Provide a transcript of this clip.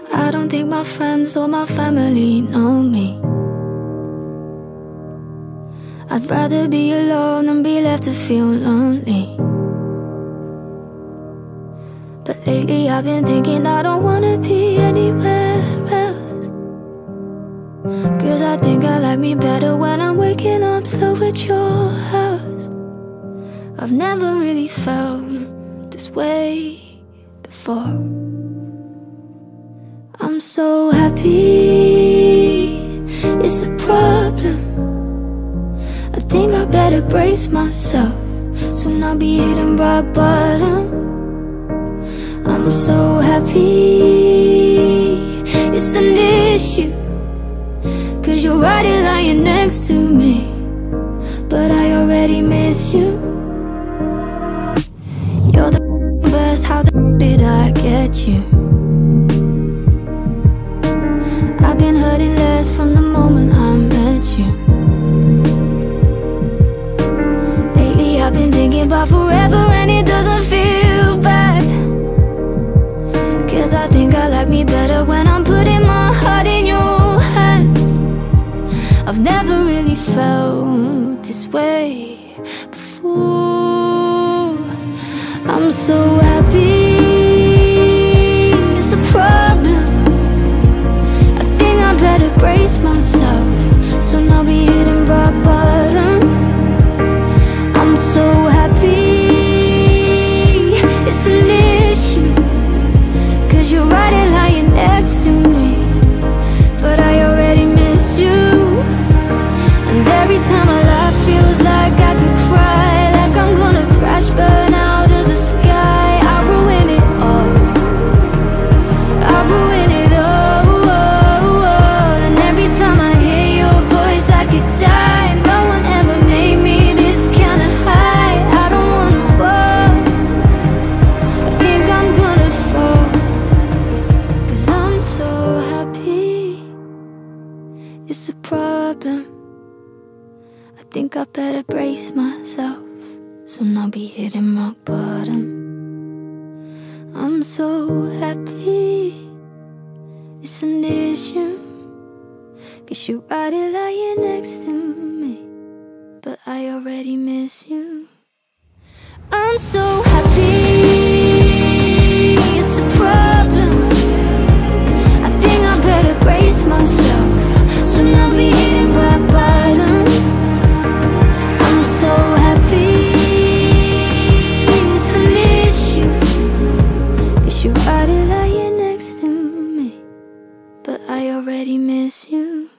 I don't think my friends or my family know me. I'd rather be alone than be left to feel lonely. But lately I've been thinking I don't wanna be anywhere else, 'cause I think I like me better when I'm waking up slow at your house. I've never really felt this way before. I'm so happy, it's a problem. I think I better brace myself, soon I'll be hitting rock bottom. I'm so happy, it's an issue, 'cause you're right here lying next to me, but I already miss you. You're the best, how the did I get you? I've been hurting less from the moment I met you. Lately I've been thinking about forever and it doesn't feel bad, 'cause I think I like me better when I'm putting my heart in your hands. I've never really felt this way before. I'm so happy, it's a problem. I think I better brace myself, soon I'll be hitting rock bottom. I'm so happy, it's an issue, 'cause you're right here lying next to me, but I already miss you. And every time I laugh feels like I could cry, like I'm gonna crash, burn out of the sky. I ruin it all, I ruin it all. And every time I hear your voice I could die. No one ever made me this kind of high. I don't wanna fall, I think I'm gonna fall, 'cause I'm so happy, it's a problem. I think I better brace myself, soon I'll be hitting rock bottom. I'm so happy, it's an issue, 'cause you're right here lying next to me, but I already miss you. I'm so happy, it's a problem. I think I better brace myself, soon I'll be hitting rock bottom. I'm so happy, it's an issue, 'cause you're right here lying next to me, but I already miss you.